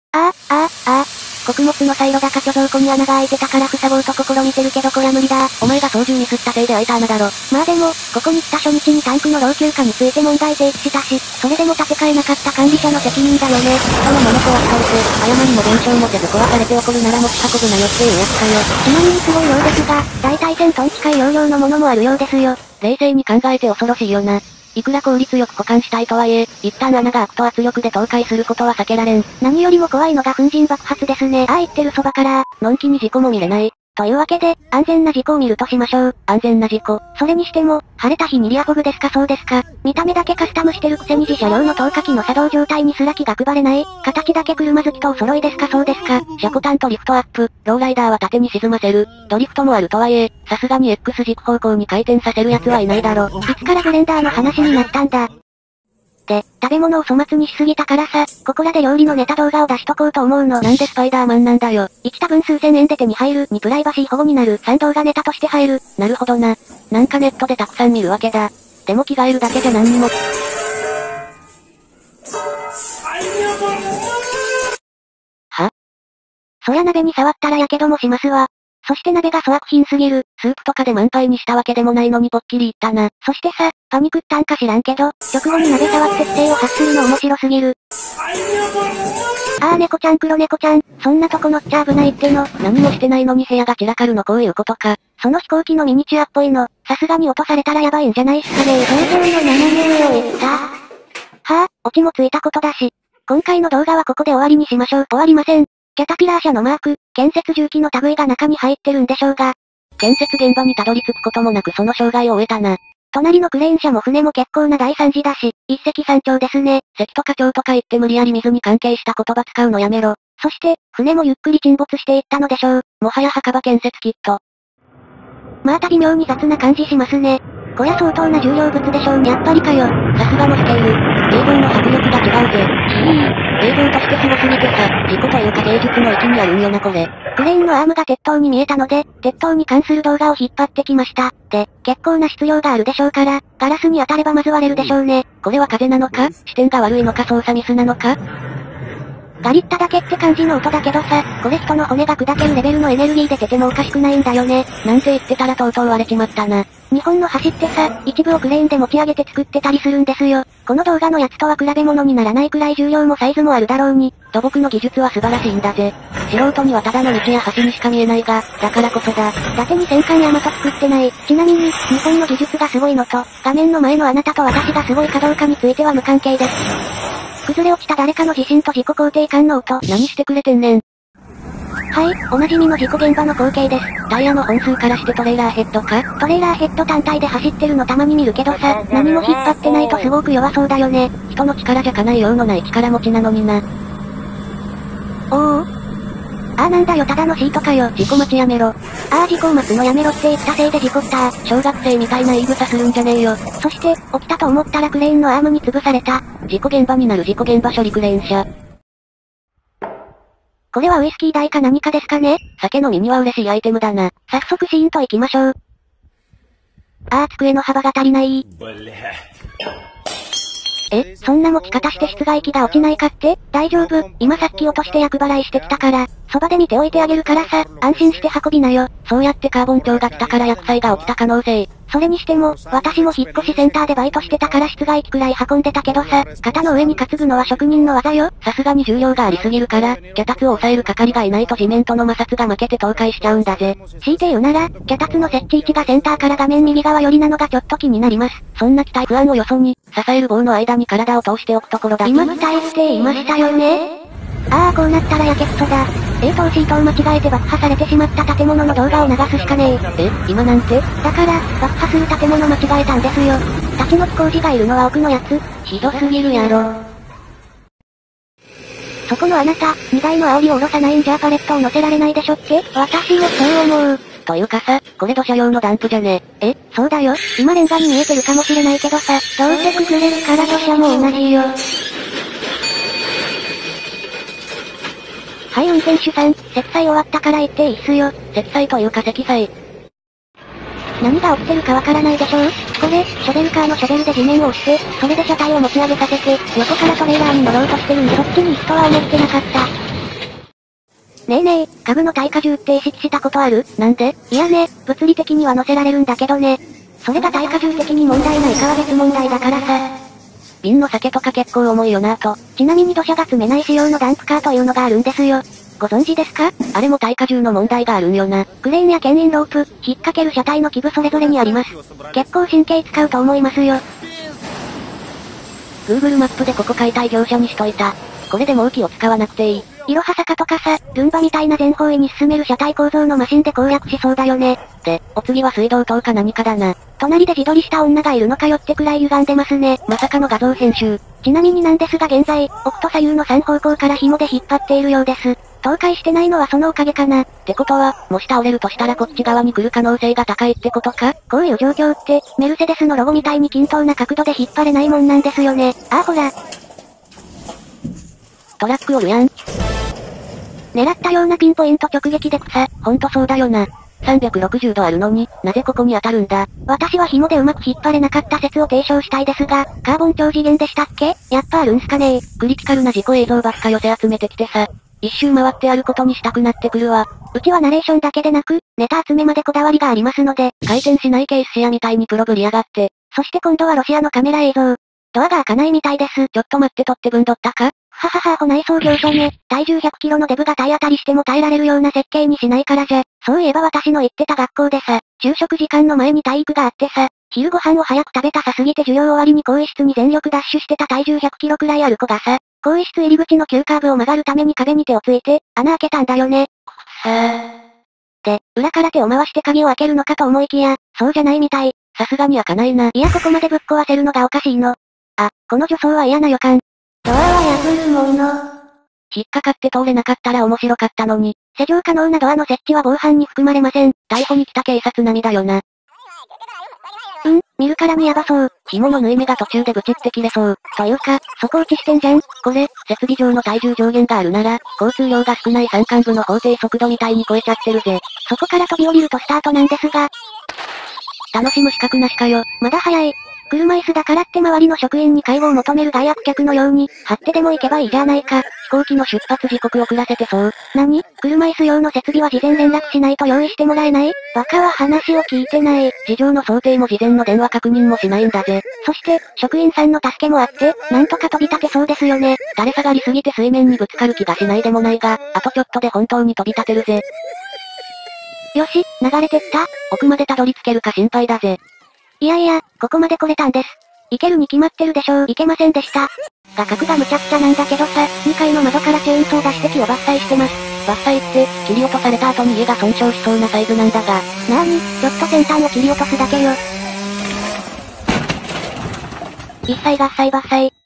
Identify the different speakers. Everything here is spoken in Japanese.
Speaker 1: 穀物のサイロ高貯蔵庫に穴が開いてたから塞ごうと試みてるけどこりゃ無理だ。
Speaker 2: お前が操縦ミスったせいで開いた穴だろ。
Speaker 1: まあでも、ここに来た初日にタンクの老朽化について問題提起したし、それでも建て替えなかった管理者の責任だよね。
Speaker 2: 人のもの壊しといて、誤りも弁償もせず壊されて怒るなら持ち運ぶなよっていうやつかよ。
Speaker 1: ちなみにすごいようですが、大体1000トン近い容量のものもあるようですよ。
Speaker 2: 冷静に考えて恐ろしいよな。いくら効率よく保管したいとはいえ、一旦穴が開くと圧力で倒壊することは避けられん。
Speaker 1: 何よりも怖いのが粉塵爆発ですね。言ってるそばから、
Speaker 2: のんきに事故も見れない。
Speaker 1: というわけで、安全な事故を見るとしましょう。
Speaker 2: 安全な事故。
Speaker 1: それにしても、晴れた日にリアフォグですかそうですか。見た目だけカスタムしてるくせに自社用の透過機の作動状態にすら気が配れない。形だけ車好きとお揃いですかそうですか。
Speaker 2: 車庫端とリフトアップ、ローライダーは縦に沈ませる。ドリフトもあるとはいえ、さすがに X 軸方向に回転させる奴はいないだろ。
Speaker 1: いつからブレンダーの話になったんだ。で、食べ物を粗末にしすぎたからさ、ここらで料理のネタ動画を出しとこうと思うの。
Speaker 2: なんでスパイダーマンなんだよ。
Speaker 1: 1多分数千円で手に入る、2プライバシー保護になる、3動画ネタとして入る。
Speaker 2: なるほどな。なんかネットでたくさん見るわけだ。でも着替えるだけじゃ何にも。は？
Speaker 1: そりゃ鍋に触ったらやけどもしますわ。そして鍋が粗悪品すぎる。
Speaker 2: スープとかで満杯にしたわけでもないのにぽっきりいったな。
Speaker 1: そしてさ、パニクったんか知らんけど、直後に鍋触って不正を発するの面白すぎる。猫ちゃん黒猫ちゃん、そんなとこ乗っちゃ危ないっての。
Speaker 2: 何もしてないのに部屋が散らかるのこういうことか。
Speaker 1: その飛行機のミニチュアっぽいの、さすがに落とされたらやばいんじゃないっすかね。想像の斜め上を言った。オチもついたことだし。今回の動画はここで終わりにしましょう。終わりません。キャタピラー社のマーク、建設重機の類が中に入ってるんでしょうが。
Speaker 2: 建設現場にたどり着くこともなくその障害を終えたな。
Speaker 1: 隣のクレーン車も船も結構な大惨事だし、一石三鳥ですね。
Speaker 2: 関とか町とか言って無理やり水に関係した言葉使うのやめろ。
Speaker 1: そして、船もゆっくり沈没していったのでしょう。
Speaker 2: もはや墓場建設キット。
Speaker 1: また微妙に雑な感じしますね。こりゃ相当な重量物でしょうにやっぱりかよ。
Speaker 2: さすがのスケール。映像の迫力が違うぜ。映像としてすごすぎてさ、事故というか芸術の域にあるんよなこれ。
Speaker 1: クレーンのアームが鉄塔に見えたので、鉄塔に関する動画を引っ張ってきました。で、結構な質量があるでしょうから、ガラスに当たればまず割れるでしょうね。
Speaker 2: これは風なのか？視点が悪いのか操作ミスなのか？
Speaker 1: ガリッタだけって感じの音だけどさ、これ人の骨が砕けるレベルのエネルギーで出てもおかしくないんだよね。
Speaker 2: なんて言ってたらとうとう割れちまったな。
Speaker 1: 日本の橋ってさ、一部をクレーンで持ち上げて作ってたりするんですよ。この動画のやつとは比べ物にならないくらい重量もサイズもあるだろうに。
Speaker 2: 土木の技術は素晴らしいんだぜ。素人にはただの道や橋にしか見えないが、だからこそだ。
Speaker 1: 伊達に戦艦大和作ってない。ちなみに、日本の技術がすごいのと、画面の前のあなたと私がすごいかどうかについては無関係です。崩れ落ちた誰かの地震と自己肯定感の音。
Speaker 2: 何してくれてんねん。
Speaker 1: はい、おなじみの事故現場の光景です。
Speaker 2: タイヤの本数からしてトレーラーヘッドか？
Speaker 1: トレーラーヘッド単体で走ってるのたまに見るけどさ、何も引っ張ってないとすごく弱そうだよね。
Speaker 2: 人の力じゃかないようのない力持ちなのにな。
Speaker 1: なんだよただのシートかよ。
Speaker 2: 事故待ちやめろ。
Speaker 1: 事故を待つのやめろって言ったせいで事故った。
Speaker 2: 小学生みたいな言い草するんじゃねえよ。
Speaker 1: そして、起きたと思ったらクレーンのアームに潰された。
Speaker 2: 事故現場になる事故現場処理クレーン車。
Speaker 1: これはウイスキー代か何かですかね？
Speaker 2: 酒飲みには嬉しいアイテムだな。
Speaker 1: 早速シーンと行きましょう。机の幅が足りない。そんな持ち方して室外機が落ちないかって？大丈夫、今さっき落として厄払いしてきたから、そばで見ておいてあげるからさ、安心して運びなよ。
Speaker 2: そうやってカーボン調が来たから厄災が起きた可能性。
Speaker 1: それにしても、私も引っ越しセンターでバイトしてたから室外機くらい運んでたけどさ、肩の上に担ぐのは職人の技よ。
Speaker 2: さすがに重量がありすぎるから、脚立を抑える係がいないと地面との摩擦が負けて倒壊しちゃうんだぜ。
Speaker 1: 強いて言うなら、脚立の設置位置がセンターから画面右側寄りなのがちょっと気になります。
Speaker 2: そんな期待不安をよそに、支える棒の間に体を通しておくところだ。
Speaker 1: 今期待って言いましたよね。こうなったらやけくそだ。等シートを間違えて爆破されてしまった建物の動画を流すしかねえ。
Speaker 2: 今なんて？
Speaker 1: だから、爆破する建物間違えたんですよ。立ち退き工事がいるのは奥のやつ。
Speaker 2: ひどすぎるやろ。
Speaker 1: そこのあなた、荷台の煽りを下ろさないんじゃパレットを乗せられないでしょって？私もそう思う。
Speaker 2: というかさ、これ土砂用のダンプじゃね？
Speaker 1: そうだよ。今レンガに見えてるかもしれないけどさ、どうせ崩れるから土砂も同じよ。はい運転手さん、積載終わったから行っていいっすよ。
Speaker 2: 積載というか積載。
Speaker 1: 何が起きてるかわからないでしょう？これ、ショベルカーのショベルで地面を押して、それで車体を持ち上げさせて、横からトレーラーに乗ろうとしてるんでそっちに行くとは思ってなかった。 ねえねえ、株の耐荷重って意識したことある？
Speaker 2: なんで？
Speaker 1: いやね、物理的には乗せられるんだけどね。それが耐荷重的に問題ないかは別問題だからさ。
Speaker 2: 瓶の酒とか結構重いよなと。
Speaker 1: ちなみに土砂が積めない仕様のダンプカーというのがあるんですよ。ご存知ですか？
Speaker 2: あれも耐荷重の問題があるんよな。
Speaker 1: クレーンや牽引ロープ、引っ掛ける車体の基部それぞれにあります。結構神経使うと思いますよ。
Speaker 2: Google マップでここ解体業者にしといた。これでもう木を使わなくていい。
Speaker 1: いろは坂とかさ、ルンバみたいな全方位に進める車体構造のマシンで攻略しそうだよね。
Speaker 2: で、お次は水道灯か何かだな。
Speaker 1: 隣で自撮りした女がいるのかよってくらい歪んでますね。
Speaker 2: まさかの画像編集。
Speaker 1: ちなみになんですが現在、奥と左右の3方向から紐で引っ張っているようです。倒壊してないのはそのおかげかな。
Speaker 2: ってことは、もし倒れるとしたらこっち側に来る可能性が高いってことか？
Speaker 1: こういう状況って、メルセデスのロゴみたいに均等な角度で引っ張れないもんなんですよね。ああほら。
Speaker 2: トラックおるやん。
Speaker 1: 狙ったようなピンポイント直撃で草。
Speaker 2: ほんとそうだよな。360度あるのに、なぜここに当たるんだ？
Speaker 1: 私は紐でうまく引っ張れなかった説を提唱したいですが、カーボン超次元でしたっけ？やっぱあるんすかね？
Speaker 2: クリティカルな事故映像ばっか寄せ集めてきてさ。一周回ってやることにしたくなってくるわ。
Speaker 1: うちはナレーションだけでなく、ネタ集めまでこだわりがありますので、
Speaker 2: 回転しないケースシェアみたいにプロぶりやがって。
Speaker 1: そして今度はロシアのカメラ映像。ドアが開かないみたいです。
Speaker 2: ちょっと待って取って分取ったか？
Speaker 1: はははほ内装業者ね。体重100キロのデブが体当たりしても耐えられるような設計にしないからじゃ。そういえば私の行ってた学校でさ、昼食時間の前に体育があってさ、昼ご飯を早く食べたさすぎて授業終わりに更衣室に全力ダッシュしてた体重100キロくらいある子がさ、更衣室入り口の急カーブを曲がるために壁に手をついて、穴開けたんだよね。で、裏から手を回して鍵を開けるのかと思いきや、そうじゃないみたい。
Speaker 2: さすがに開かないな。
Speaker 1: いやここまでぶっ壊せるのがおかしいの。あ、この女装は嫌な予感。ドアは破るもの。
Speaker 2: 引っかかって通れなかったら面白かったのに。
Speaker 1: 施錠可能なドアの設置は防犯に含まれません。
Speaker 2: 逮捕に来た警察並みだよな。
Speaker 1: 見るからにヤバそう。
Speaker 2: 紐の縫い目が途中でブチって切れそう。
Speaker 1: というか、底打ちしてんじゃん。
Speaker 2: これ、設備上の体重上限があるなら、交通量が少ない山間部の法定速度みたいに超えちゃってるぜ。
Speaker 1: そこから飛び降りるとスタートなんですが。
Speaker 2: 楽しむ資格なしかよ。
Speaker 1: まだ早い。車椅子だからって周りの職員に介護を求める害悪客のように、張ってでも行けばいいじゃないか。
Speaker 2: 飛行機の出発時刻遅らせてそう。
Speaker 1: 何？車椅子用の設備は事前連絡しないと用意してもらえない？バカは話を聞いてない。
Speaker 2: 事情の想定も事前の電話確認もしないんだぜ。
Speaker 1: そして、職員さんの助けもあって、なんとか飛び立てそうですよね。
Speaker 2: 垂れ下がりすぎて水面にぶつかる気がしないでもないが、あとちょっとで本当に飛び立てるぜ。
Speaker 1: よし、流れてった。
Speaker 2: 奥までたどり着けるか心配だぜ。
Speaker 1: いやいや、ここまで来れたんです。行けるに決まってるでしょう。行けませんでした。画角がむちゃくちゃなんだけどさ、2階の窓からチェーンソー出して木を伐採してます。
Speaker 2: 伐採って、切り落とされた後に家が損傷しそうなサイズなんだが。
Speaker 1: なーに、ちょっと先端を切り落とすだけよ。一切伐採伐採。